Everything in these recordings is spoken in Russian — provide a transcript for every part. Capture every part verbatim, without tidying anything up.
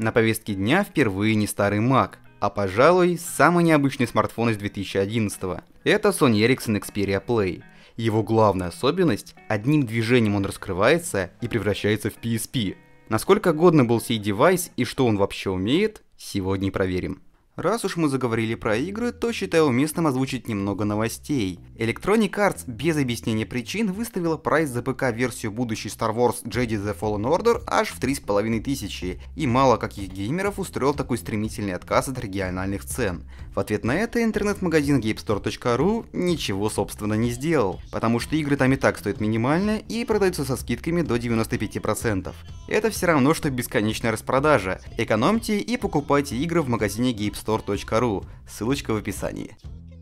На повестке дня впервые не старый Mac, а, пожалуй, самый необычный смартфон из две тысячи одиннадцатого. Это Sony Ericsson Xperia Play. Его главная особенность – одним движением он раскрывается и превращается в пи эс пи. Насколько годный был сей девайс и что он вообще умеет, сегодня и проверим. Раз уж мы заговорили про игры, то считаю уместным озвучить немного новостей. Electronic Arts без объяснения причин выставила прайс за ПК-версию будущей Star Wars Jedi The Fallen Order аж в три с половиной тысячи, и мало каких геймеров устроил такой стремительный отказ от региональных цен. В ответ на это интернет-магазин геймстор точка ру ничего собственно не сделал, потому что игры там и так стоят минимально и продаются со скидками до девяноста пяти процентов. Это все равно, что бесконечная распродажа. Экономьте и покупайте игры в магазине геймстор точка ру, ссылочка в описании.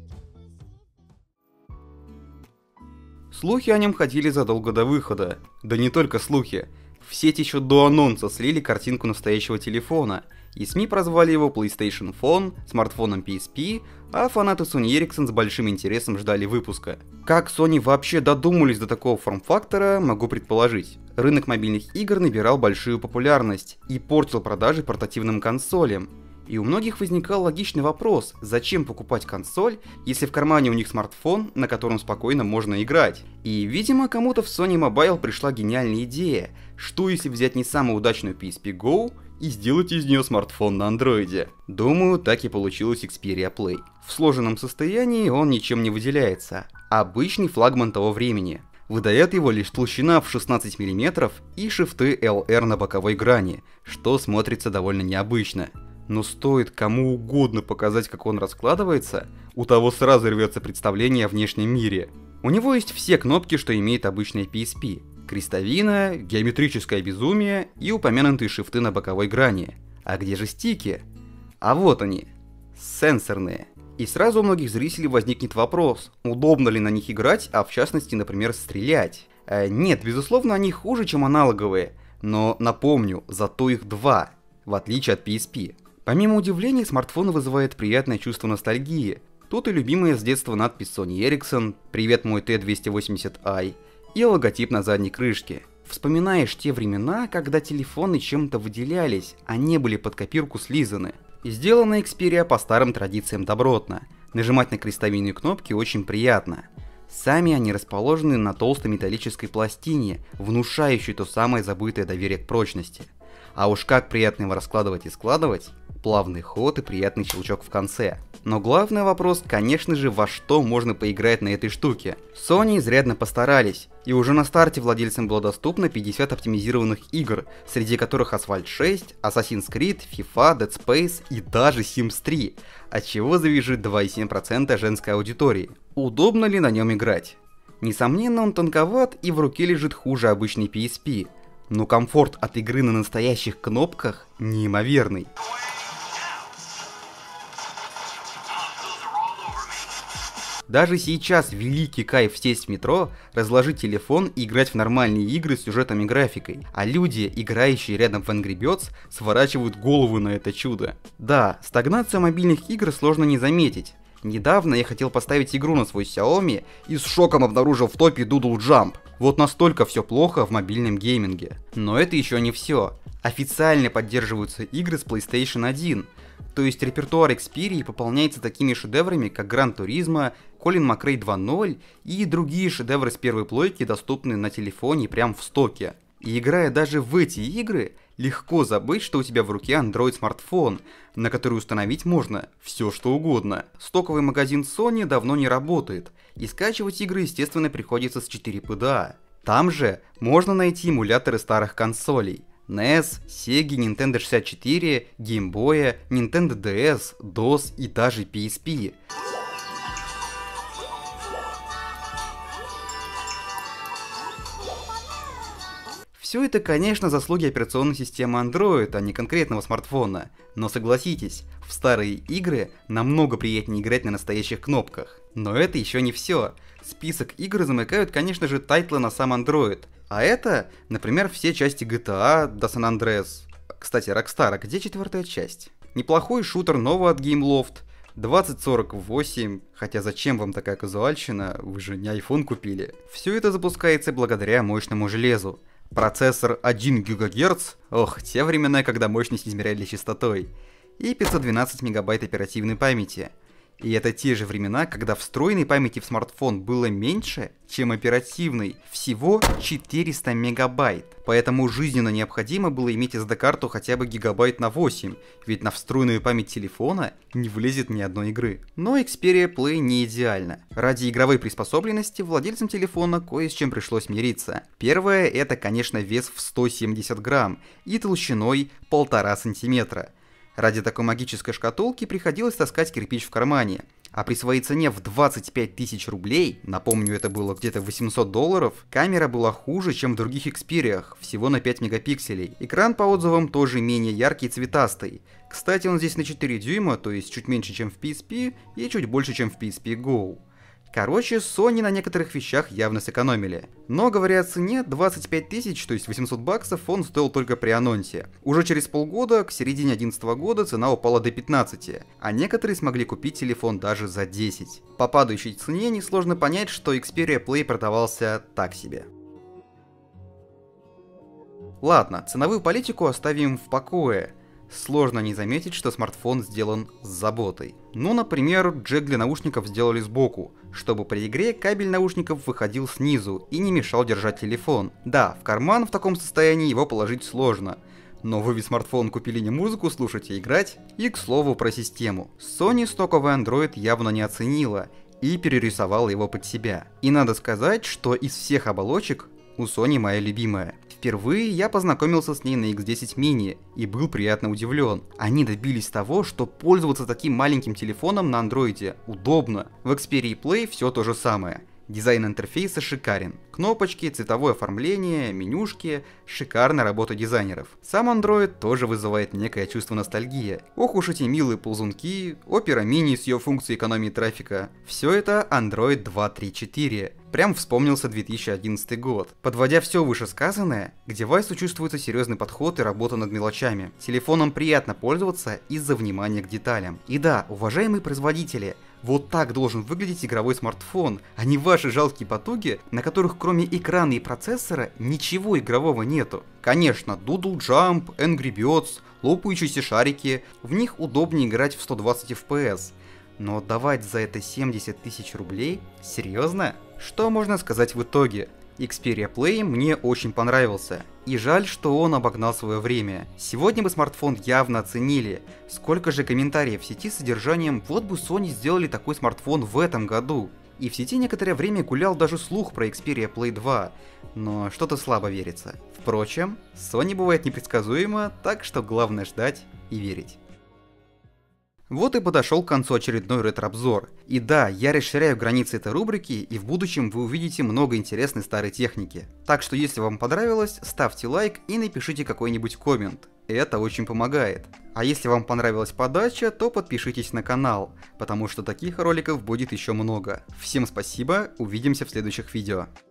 Слухи о нем ходили задолго до выхода. Да не только слухи. В сеть еще до анонса слили картинку настоящего телефона, и СМИ прозвали его PlayStation Phone, смартфоном пи эс пи, а фанаты Sony Ericsson с большим интересом ждали выпуска. Как Sony вообще додумались до такого форм-фактора, могу предположить. Рынок мобильных игр набирал большую популярность и портил продажи портативным консолям. И у многих возникал логичный вопрос, зачем покупать консоль, если в кармане у них смартфон, на котором спокойно можно играть. И, видимо, кому-то в Sony Mobile пришла гениальная идея, что если взять не самую удачную пи эс пи Go и сделать из нее смартфон на андроиде. Думаю, так и получилось Xperia Play. В сложенном состоянии он ничем не выделяется. Обычный флагман того времени. Выдает его лишь толщина в шестнадцать миллиметров и шрифты эл эр на боковой грани, что смотрится довольно необычно. Но стоит кому угодно показать, как он раскладывается, у того сразу рвется представление о внешнем мире. У него есть все кнопки, что имеет обычная пи эс пи. Крестовина, геометрическое безумие и упомянутые шрифты на боковой грани. А где же стики? А вот они. Сенсорные. И сразу у многих зрителей возникнет вопрос, удобно ли на них играть, а в частности, например, стрелять. Э, нет, безусловно, они хуже, чем аналоговые. Но напомню, зато их два, в отличие от пи эс пи. Помимо удивления, смартфон вызывает приятное чувство ностальгии. Тут и любимая с детства надпись Sony Ericsson, «Привет, мой ти двести восемьдесят ай», и логотип на задней крышке. Вспоминаешь те времена, когда телефоны чем-то выделялись, а не были под копирку слизаны. И сделана Xperia по старым традициям добротно. Нажимать на крестовинные кнопки очень приятно. Сами они расположены на толстой металлической пластине, внушающей то самое забытое доверие к прочности. А уж как приятно его раскладывать и складывать, плавный ход и приятный щелчок в конце. Но главный вопрос, конечно же, во что можно поиграть на этой штуке. Sony изрядно постарались, и уже на старте владельцам было доступно пятьдесят оптимизированных игр, среди которых Asphalt шесть, Assassin's Creed, FIFA, Dead Space и даже Sims три, отчего завяжет два и семь десятых процента женской аудитории. Удобно ли на нем играть? Несомненно, он тонковат и в руке лежит хуже обычной пи эс пи, но комфорт от игры на настоящих кнопках неимоверный. Даже сейчас великий кайф сесть в метро, разложить телефон и играть в нормальные игры с сюжетом и графикой, а люди, играющие рядом в Angry Birds, сворачивают голову на это чудо. Да, стагнацию мобильных игр сложно не заметить. Недавно я хотел поставить игру на свой Xiaomi и с шоком обнаружил в топе Doodle Jump. Вот настолько все плохо в мобильном гейминге. Но это еще не все. Официально поддерживаются игры с PlayStation один. То есть репертуар Xperia пополняется такими шедеврами, как Gran Turismo, Colin McRae два ноль и другие шедевры с первой плойки, доступны на телефоне прямо в стоке. И играя даже в эти игры, легко забыть, что у тебя в руке Android смартфон, на который установить можно все что угодно. Стоковый магазин Sony давно не работает, и скачивать игры, естественно, приходится с четыре пи ди эй. Там же можно найти эмуляторы старых консолей. эн и эс, Sega, Nintendo шестьдесят четыре, Game Boy, Nintendo ди эс, дос и даже пи эс пи. Все это, конечно, заслуги операционной системы Android, а не конкретного смартфона. Но согласитесь, в старые игры намного приятнее играть на настоящих кнопках. Но это еще не все. Список игр замыкают, конечно же, тайтлы на сам Android. А это, например, все части джи ти эй до San Andreas. Кстати, Rockstar, а где четвертая часть? Неплохой шутер новый от Gameloft. двадцать сорок восемь, хотя зачем вам такая казуальщина, вы же не iPhone купили. Все это запускается благодаря мощному железу. процессор один гигагерц, ох, те времена, когда мощность измеряли частотой, и пятьсот двенадцать мегабайт оперативной памяти. И это те же времена, когда встроенной памяти в смартфон было меньше, чем оперативной, всего четыреста мегабайт. Поэтому жизненно необходимо было иметь эс ди-карту хотя бы гигабайт на восемь, ведь на встроенную память телефона не влезет ни одной игры. Но Xperia Play не идеально. Ради игровой приспособленности владельцам телефона кое с чем пришлось мириться. Первое — это, конечно, вес в сто семьдесят грамм и толщиной полтора сантиметра. Ради такой магической шкатулки приходилось таскать кирпич в кармане. А при своей цене в двадцать пять тысяч рублей, напомню, это было где-то восемьсот долларов, камера была хуже, чем в других Xperia, всего на пять мегапикселей. Экран, по отзывам, тоже менее яркий и цветастый. Кстати, он здесь на четыре дюйма, то есть чуть меньше, чем в пи эс пи, и чуть больше, чем в пи эс пи Go. Короче, Sony на некоторых вещах явно сэкономили. Но, говоря о цене, двадцать пять тысяч, то есть восемьсот баксов, он стоил только при анонсе. Уже через полгода, к середине две тысячи одиннадцатого года, цена упала до пятнадцати, а некоторые смогли купить телефон даже за десять. По падающей цене несложно понять, что Xperia Play продавался так себе. Ладно, ценовую политику оставим в покое. Сложно не заметить, что смартфон сделан с заботой. Ну, например, джек для наушников сделали сбоку, чтобы при игре кабель наушников выходил снизу и не мешал держать телефон. Да, в карман в таком состоянии его положить сложно. Но вы ведь смартфон купили не музыку слушать, а играть. И к слову про систему. Sony стоковый Android явно не оценила и перерисовала его под себя. И надо сказать, что из всех оболочек у Sony моя любимая. Впервые я познакомился с ней на икс десять мини и был приятно удивлен. Они добились того, что пользоваться таким маленьким телефоном на андроиде удобно. В Xperia Play все то же самое. Дизайн интерфейса шикарен. Кнопочки, цветовое оформление, менюшки, шикарная работа дизайнеров. Сам Android тоже вызывает некое чувство ностальгии. Ох уж эти милые ползунки, Opera Mini с ее функцией экономии трафика. Все это Android два точка три точка четыре. Прям вспомнился две тысячи одиннадцатый год. Подводя все вышесказанное, к девайсу чувствуется серьезный подход и работа над мелочами. Телефоном приятно пользоваться из-за внимания к деталям. И да, уважаемые производители, вот так должен выглядеть игровой смартфон, а не ваши жалкие потуги, на которых кроме экрана и процессора ничего игрового нету. Конечно, Doodle Jump, Angry Birds, лопающиеся шарики, в них удобнее играть в сто двадцать эф пи эс. Но отдавать за это семьдесят тысяч рублей? Серьезно? Что можно сказать в итоге? Xperia Play мне очень понравился. И жаль, что он обогнал свое время. Сегодня бы смартфон явно оценили. Сколько же комментариев в сети с содержанием «Вот бы Sony сделали такой смартфон в этом году». И в сети некоторое время гулял даже слух про Xperia Play два. Но что-то слабо верится. Впрочем, Sony бывает непредсказуемо, так что главное ждать и верить. Вот и подошел к концу очередной ретро-обзор. И да, я расширяю границы этой рубрики, и в будущем вы увидите много интересной старой техники. Так что если вам понравилось, ставьте лайк и напишите какой-нибудь коммент. Это очень помогает. А если вам понравилась подача, то подпишитесь на канал, потому что таких роликов будет еще много. Всем спасибо, увидимся в следующих видео.